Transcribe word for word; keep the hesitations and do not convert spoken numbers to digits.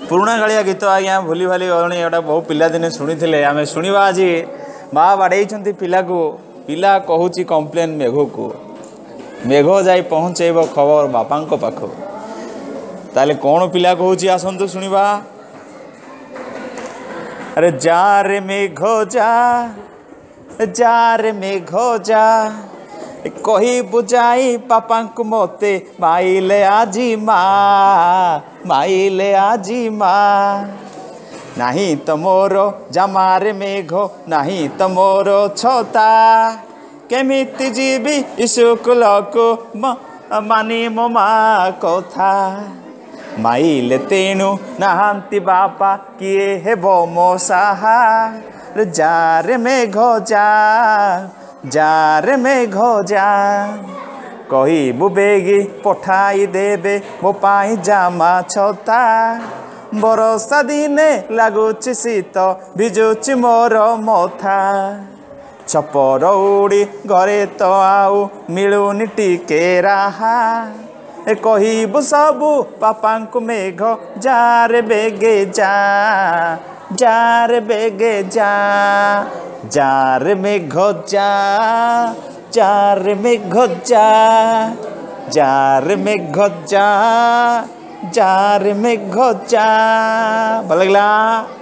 पुराणा कालिया गीत आज्ञा भूली भाली गलणी गोटे बहु पिलादिने शुणी आम शुणा आज माँ बाड़े पिला को पिला कहूँ कम्प्लेन मेघ को मेघ जाई पहुँचेब खबर बापा पाख ताले कौन पिला कहूँ आसतु शुणा। अरे जा रे मेघ जा जा रे मेघ जा कही बुझाई पापा को मते माइले आजी माँ माइले आजी माँ नहीं तो मोर जमारे मेघ नहीं तो मोर छता केमिति जीवी स्कूल को मानी मो माँ कथा माइले तेणु नहांती बापा किए हेबो मो साहा जा रे मेघ जा जा रे मेघ जा कही बुबेगी पठाई देबे मो पाई जामा छता बरसा दिने लगुच शीत भिजुच मोर मथा छपर उड़ी घरे तो आउ मिलुनि टिके राहा ए कहबू सबू पापा को मेघ जा रे बेगे जा जा रे बेगे जा जा रे मेघ जा जा रे मेघ जा जा रे मेघ जा जा रे मेघ जा भल लगला।